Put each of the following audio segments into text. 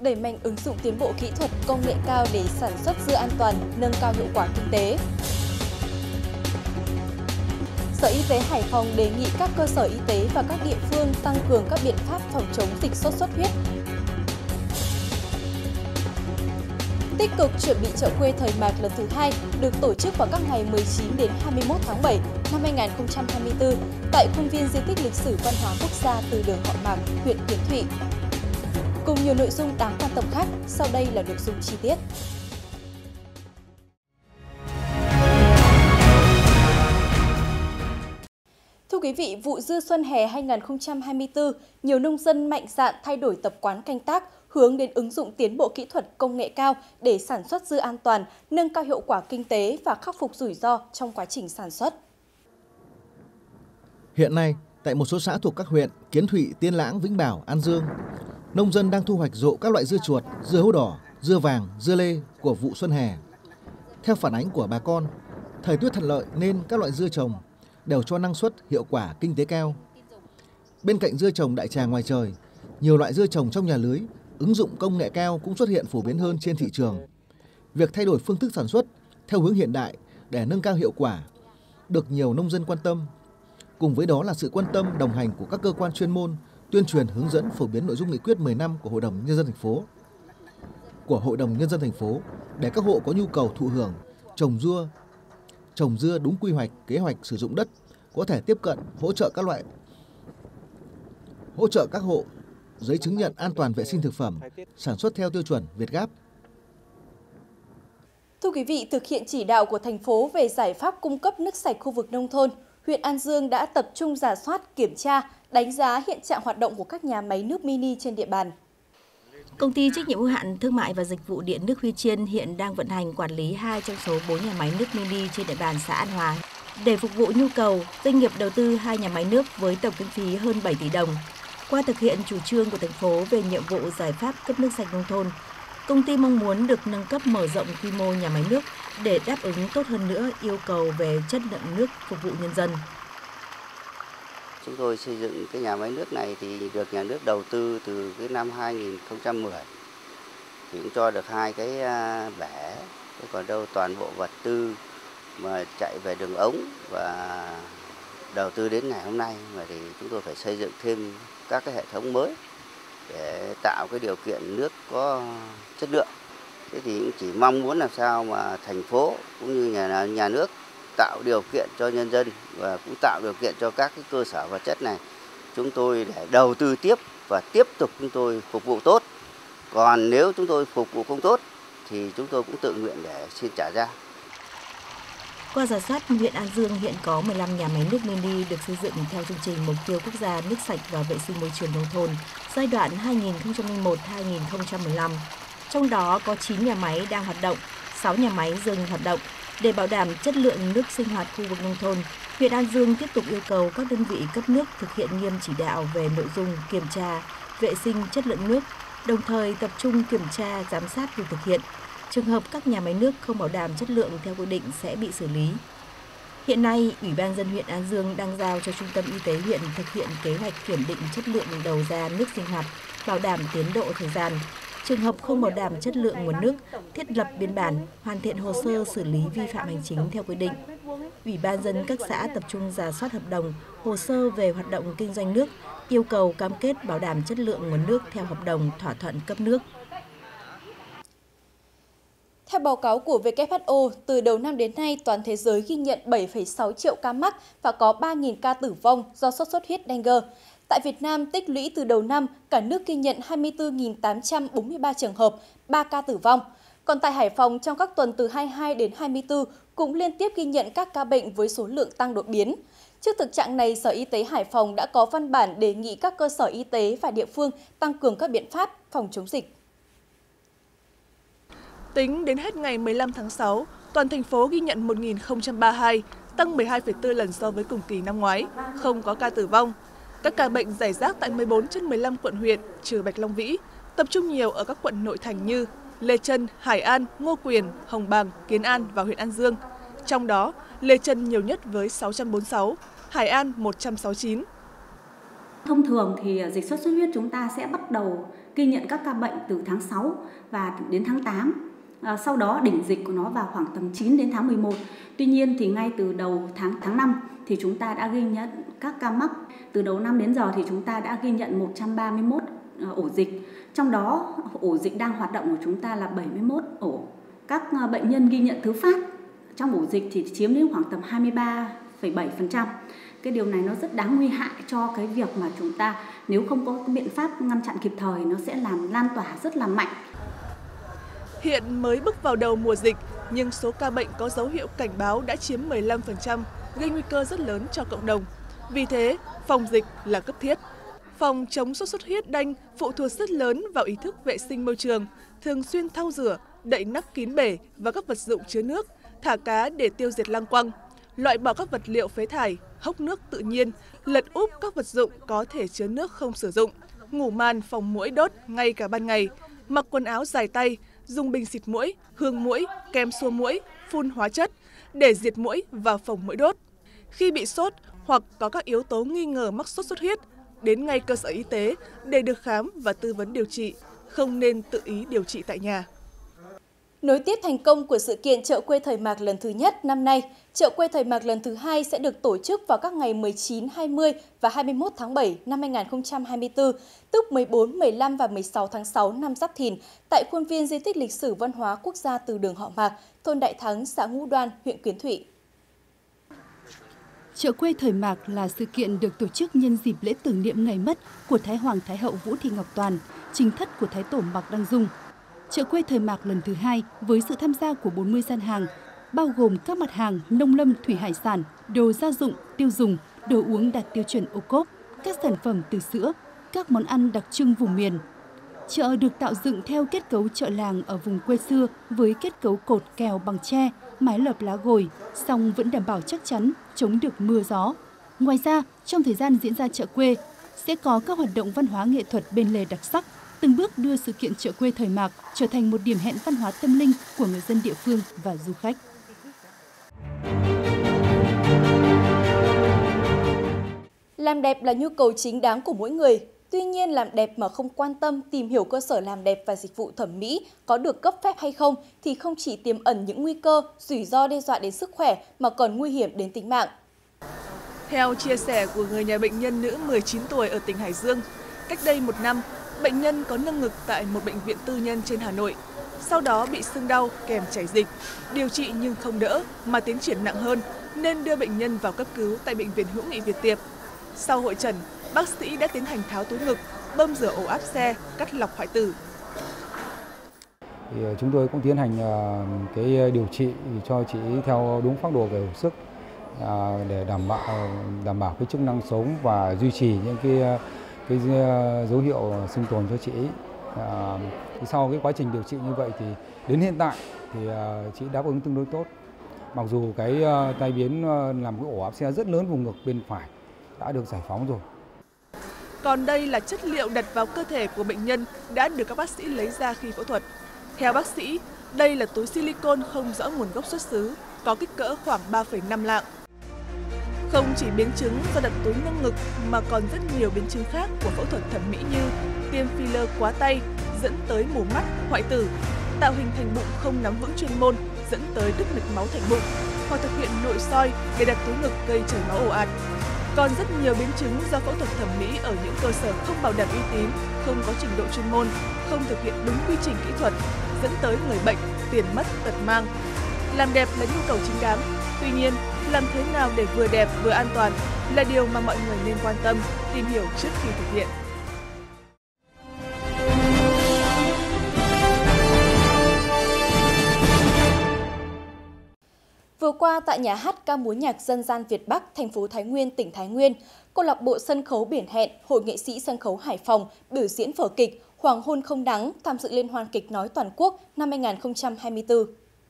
đẩy mạnh ứng dụng tiến bộ kỹ thuật, công nghệ cao để sản xuất dưa an toàn, nâng cao hiệu quả kinh tế. Sở Y tế Hải Phòng đề nghị các cơ sở y tế và các địa phương tăng cường các biện pháp phòng chống dịch sốt xuất huyết. Tích cực chuẩn bị chợ quê thời mạc lần thứ 2 được tổ chức vào các ngày 19 đến 21 tháng 7 năm 2024 tại khuôn viên di tích lịch sử văn hóa quốc gia Từ Đường Họ Mạc, huyện Kiến Thụy. Cùng nhiều nội dung đáng quan tâm khác, sau đây là nội dung chi tiết. Thưa quý vị, vụ dưa xuân hè 2024, nhiều nông dân mạnh dạn thay đổi tập quán canh tác, hướng đến ứng dụng tiến bộ kỹ thuật công nghệ cao để sản xuất dưa an toàn, nâng cao hiệu quả kinh tế và khắc phục rủi ro trong quá trình sản xuất. Hiện nay, tại một số xã thuộc các huyện Kiến Thụy, Tiên Lãng, Vĩnh Bảo, An Dương, nông dân đang thu hoạch rộ các loại dưa chuột, dưa hấu đỏ, dưa vàng, dưa lê của vụ xuân hè. Theo phản ánh của bà con, thời tiết thuận lợi nên các loại dưa trồng đều cho năng suất, hiệu quả kinh tế cao. Bên cạnh dưa trồng đại trà ngoài trời, nhiều loại dưa trồng trong nhà lưới, ứng dụng công nghệ cao cũng xuất hiện phổ biến hơn trên thị trường. Việc thay đổi phương thức sản xuất theo hướng hiện đại để nâng cao hiệu quả được nhiều nông dân quan tâm. Cùng với đó là sự quan tâm đồng hành của các cơ quan chuyên môn, tuyên truyền hướng dẫn phổ biến nội dung nghị quyết 10 năm của Hội đồng Nhân dân thành phố. Để các hộ có nhu cầu thụ hưởng trồng dưa đúng quy hoạch, kế hoạch sử dụng đất có thể tiếp cận hỗ trợ các hộ giấy chứng nhận an toàn vệ sinh thực phẩm, sản xuất theo tiêu chuẩn Việt Gáp. Thưa quý vị, thực hiện chỉ đạo của thành phố về giải pháp cung cấp nước sạch khu vực nông thôn, huyện An Dương đã tập trung rà soát, kiểm tra, đánh giá hiện trạng hoạt động của các nhà máy nước mini trên địa bàn. Công ty trách nhiệm hữu hạn thương mại và dịch vụ điện nước Huy Chiên hiện đang vận hành quản lý 2 trong số 4 nhà máy nước mini trên địa bàn xã An Hòa. Để phục vụ nhu cầu, doanh nghiệp đầu tư 2 nhà máy nước với tổng kinh phí hơn 7 tỷ đồng. Qua thực hiện chủ trương của thành phố về nhiệm vụ giải pháp cấp nước sạch nông thôn, công ty mong muốn được nâng cấp mở rộng quy mô nhà máy nước để đáp ứng tốt hơn nữa yêu cầu về chất lượng nước phục vụ nhân dân. Chúng tôi xây dựng cái nhà máy nước này thì được nhà nước đầu tư từ cái năm 2010. Thì cũng cho được 2 cái bể, còn đâu toàn bộ vật tư mà chạy về đường ống và đầu tư đến ngày hôm nay mà thì chúng tôi phải xây dựng thêm các cái hệ thống mới để tạo cái điều kiện nước có chất lượng. Thế thì cũng chỉ mong muốn làm sao mà thành phố cũng như nhà nước tạo điều kiện cho nhân dân và cũng tạo điều kiện cho các cái cơ sở vật chất này chúng tôi để đầu tư tiếp và tiếp tục chúng tôi phục vụ tốt. Còn nếu chúng tôi phục vụ không tốt thì chúng tôi cũng tự nguyện để xin trả ra. Qua rà soát, huyện An Dương hiện có 15 nhà máy nước mini được xây dựng theo chương trình Mục tiêu Quốc gia nước sạch và vệ sinh môi trường nông thôn giai đoạn 2001-2015. Trong đó có 9 nhà máy đang hoạt động, 6 nhà máy dừng hoạt động. Để bảo đảm chất lượng nước sinh hoạt khu vực nông thôn, huyện An Dương tiếp tục yêu cầu các đơn vị cấp nước thực hiện nghiêm chỉ đạo về nội dung kiểm tra, vệ sinh chất lượng nước, đồng thời tập trung kiểm tra, giám sát việc thực hiện. Trường hợp các nhà máy nước không bảo đảm chất lượng theo quy định sẽ bị xử lý. Hiện nay, Ủy ban nhân dân huyện An Dương đang giao cho Trung tâm Y tế huyện thực hiện kế hoạch kiểm định chất lượng đầu ra nước sinh hoạt, bảo đảm tiến độ thời gian. Trường hợp không bảo đảm chất lượng nguồn nước, thiết lập biên bản, hoàn thiện hồ sơ xử lý vi phạm hành chính theo quy định. Ủy ban nhân dân các xã tập trung rà soát hợp đồng, hồ sơ về hoạt động kinh doanh nước, yêu cầu cam kết bảo đảm chất lượng nguồn nước theo hợp đồng thỏa thuận cấp nước. Theo báo cáo của WHO, từ đầu năm đến nay, toàn thế giới ghi nhận 7,6 triệu ca mắc và có 3.000 ca tử vong do sốt xuất huyết dengue. Tại Việt Nam, tích lũy từ đầu năm, cả nước ghi nhận 24.843 trường hợp, 3 ca tử vong. Còn tại Hải Phòng, trong các tuần từ 22 đến 24, cũng liên tiếp ghi nhận các ca bệnh với số lượng tăng đột biến. Trước thực trạng này, Sở Y tế Hải Phòng đã có văn bản đề nghị các cơ sở y tế và địa phương tăng cường các biện pháp phòng chống dịch. Tính đến hết ngày 15 tháng 6, toàn thành phố ghi nhận 1.032, tăng 12,4 lần so với cùng kỳ năm ngoái, không có ca tử vong. Các ca bệnh rải rác tại 14 trên 15 quận huyện, trừ Bạch Long Vĩ, tập trung nhiều ở các quận nội thành như Lê Chân, Hải An, Ngô Quyền, Hồng Bàng, Kiến An và huyện An Dương. Trong đó, Lê Chân nhiều nhất với 646, Hải An 169. Thông thường thì dịch sốt xuất huyết chúng ta sẽ bắt đầu ghi nhận các ca bệnh từ tháng 6 và đến tháng 8. Sau đó đỉnh dịch của nó vào khoảng tầm 9 đến tháng 11. Tuy nhiên thì ngay từ đầu tháng 5 thì chúng ta đã ghi nhận các ca mắc. Từ đầu năm đến giờ thì chúng ta đã ghi nhận 131 ổ dịch. Trong đó ổ dịch đang hoạt động của chúng ta là 71 ổ. Các bệnh nhân ghi nhận thứ phát trong ổ dịch thì chiếm đến khoảng tầm 23,7%. Cái điều này nó rất đáng nguy hại cho cái việc mà chúng ta nếu không có biện pháp ngăn chặn kịp thời nó sẽ làm lan tỏa rất là mạnh. Hiện mới bước vào đầu mùa dịch nhưng số ca bệnh có dấu hiệu cảnh báo đã chiếm 15%, gây nguy cơ rất lớn cho cộng đồng. Vì thế, phòng dịch là cấp thiết. Phòng chống sốt xuất huyết đanh phụ thuộc rất lớn vào ý thức vệ sinh môi trường, thường xuyên thau rửa, đậy nắp kín bể và các vật dụng chứa nước, thả cá để tiêu diệt lăng quăng, loại bỏ các vật liệu phế thải, hốc nước tự nhiên, lật úp các vật dụng có thể chứa nước không sử dụng, ngủ màn phòng muỗi đốt ngay cả ban ngày, mặc quần áo dài tay, dùng bình xịt muỗi, hương muỗi, kem xua muỗi, phun hóa chất để diệt muỗi và phòng muỗi đốt. Khi bị sốt hoặc có các yếu tố nghi ngờ mắc sốt xuất huyết, đến ngay cơ sở y tế để được khám và tư vấn điều trị, không nên tự ý điều trị tại nhà. Nối tiếp thành công của sự kiện chợ quê thời mạc lần thứ nhất năm nay, chợ quê thời mạc lần thứ hai sẽ được tổ chức vào các ngày 19, 20 và 21 tháng 7 năm 2024, tức 14, 15 và 16 tháng 6 năm Giáp Thìn, tại khuôn viên di tích lịch sử văn hóa quốc gia Từ Đường Họ Mạc, thôn Đại Thắng, xã Ngũ Đoan, huyện Kiến Thụy. Chợ quê thời mạc là sự kiện được tổ chức nhân dịp lễ tưởng niệm ngày mất của Thái Hoàng Thái Hậu Vũ Thị Ngọc Toàn, chính thất của Thái Tổ Mạc Đăng Dung. Chợ quê thời mạc lần thứ hai với sự tham gia của 40 gian hàng, bao gồm các mặt hàng nông lâm thủy hải sản, đồ gia dụng, tiêu dùng, đồ uống đạt tiêu chuẩn ô cốp, các sản phẩm từ sữa, các món ăn đặc trưng vùng miền. Chợ được tạo dựng theo kết cấu chợ làng ở vùng quê xưa với kết cấu cột kèo bằng tre, mái lợp lá gồi, song vẫn đảm bảo chắc chắn, chống được mưa gió. Ngoài ra, trong thời gian diễn ra chợ quê, sẽ có các hoạt động văn hóa nghệ thuật bên lề đặc sắc, từng bước đưa sự kiện chợ quê thời mạc trở thành một điểm hẹn văn hóa tâm linh của người dân địa phương và du khách. Làm đẹp là nhu cầu chính đáng của mỗi người. Tuy nhiên, làm đẹp mà không quan tâm tìm hiểu cơ sở làm đẹp và dịch vụ thẩm mỹ có được cấp phép hay không thì không chỉ tiềm ẩn những nguy cơ, rủi ro đe dọa đến sức khỏe mà còn nguy hiểm đến tính mạng. Theo chia sẻ của người nhà bệnh nhân nữ 19 tuổi ở tỉnh Hải Dương, cách đây 1 năm, bệnh nhân có nâng ngực tại một bệnh viện tư nhân trên Hà Nội. Sau đó bị sưng đau kèm chảy dịch, điều trị nhưng không đỡ mà tiến triển nặng hơn nên đưa bệnh nhân vào cấp cứu tại Bệnh viện Hữu nghị Việt Tiệp. Sau hội chẩn, bác sĩ đã tiến hành tháo túi ngực, bơm rửa ổ áp xe, cắt lọc hoại tử. Chúng tôi cũng tiến hành cái điều trị cho chị theo đúng phác đồ về hồi sức để đảm bảo cái chức năng sống và duy trì những cái dấu hiệu sinh tồn cho chị. Sau cái quá trình điều trị như vậy thì đến hiện tại thì chị đáp ứng tương đối tốt. Mặc dù cái tai biến làm cái ổ áp xe rất lớn vùng ngực bên phải đã được giải phóng rồi. Còn đây là chất liệu đặt vào cơ thể của bệnh nhân đã được các bác sĩ lấy ra khi phẫu thuật. Theo bác sĩ, đây là túi silicon không rõ nguồn gốc xuất xứ, có kích cỡ khoảng 3,5 lạng. Không chỉ biến chứng do đặt túi nâng ngực mà còn rất nhiều biến chứng khác của phẫu thuật thẩm mỹ như tiêm filler quá tay dẫn tới mù mắt, hoại tử, tạo hình thành bụng không nắm vững chuyên môn dẫn tới đứt mạch máu thành bụng, hoặc thực hiện nội soi để đặt túi ngực gây chảy máu ồ ạt. Còn rất nhiều biến chứng do phẫu thuật thẩm mỹ ở những cơ sở không bảo đảm uy tín, không có trình độ chuyên môn, không thực hiện đúng quy trình kỹ thuật, dẫn tới người bệnh tiền mất tật mang. Làm đẹp là nhu cầu chính đáng, tuy nhiên làm thế nào để vừa đẹp vừa an toàn là điều mà mọi người nên quan tâm, tìm hiểu trước khi thực hiện. Vừa qua tại nhà hát ca múa nhạc dân gian Việt Bắc, thành phố Thái Nguyên, tỉnh Thái Nguyên, câu lạc bộ sân khấu Biển Hẹn, Hội nghệ sĩ sân khấu Hải Phòng biểu diễn vở kịch Hoàng hôn không đắng tham dự Liên hoan kịch nói toàn quốc năm 2024.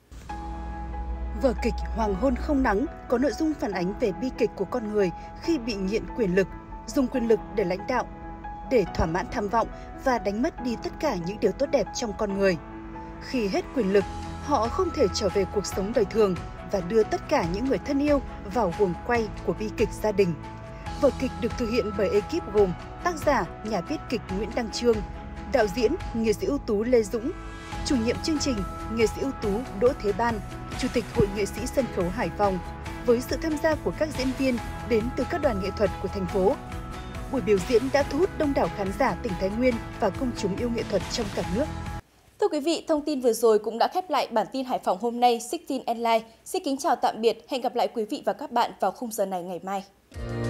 Vở kịch Hoàng hôn không nắng có nội dung phản ánh về bi kịch của con người khi bị nghiện quyền lực, dùng quyền lực để lãnh đạo, để thỏa mãn tham vọng và đánh mất đi tất cả những điều tốt đẹp trong con người. Khi hết quyền lực, họ không thể trở về cuộc sống đời thường và đưa tất cả những người thân yêu vào guồng quay của bi kịch gia đình. Vở kịch được thực hiện bởi ekip gồm tác giả, nhà viết kịch Nguyễn Đăng Trương, đạo diễn, nghệ sĩ ưu tú Lê Dũng, chủ nhiệm chương trình, nghệ sĩ ưu tú Đỗ Thế Ban, Chủ tịch Hội nghệ sĩ sân khấu Hải Phòng, với sự tham gia của các diễn viên đến từ các đoàn nghệ thuật của thành phố. Buổi biểu diễn đã thu hút đông đảo khán giả tỉnh Thái Nguyên và công chúng yêu nghệ thuật trong cả nước. Thưa quý vị, thông tin vừa rồi cũng đã khép lại bản tin Hải Phòng hôm nay 16 Online. Xin kính chào tạm biệt, hẹn gặp lại quý vị và các bạn vào khung giờ này ngày mai.